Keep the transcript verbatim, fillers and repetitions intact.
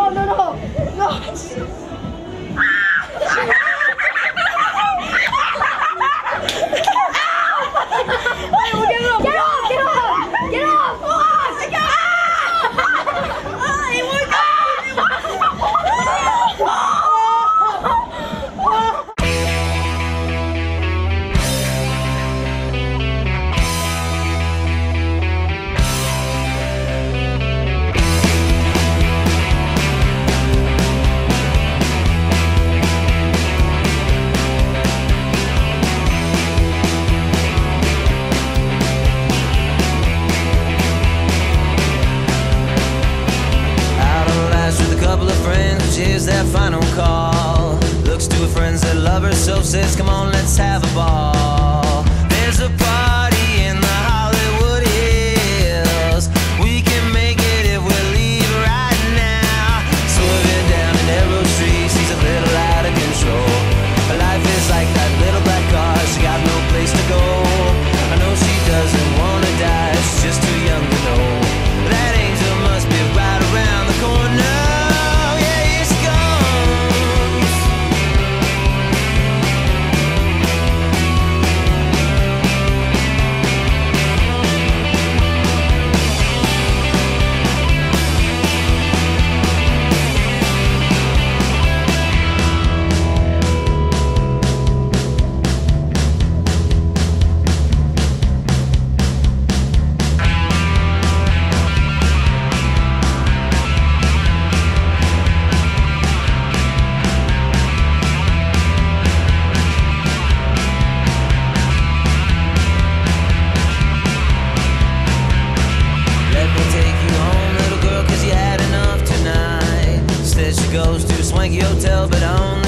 no, no, no, no. Is that final call? Looks to her friends that love her so, says come on, let's have a ball. There's a party in the Hollywood Hills. We can make it if we leave right now. Swerving down an narrow street, she's a little out of control. Her life is like that little black car, she got no place to go. I know she doesn't wanna die, she's just too young to know. That angel must be right around the corner. Goes to a swanky hotel, but on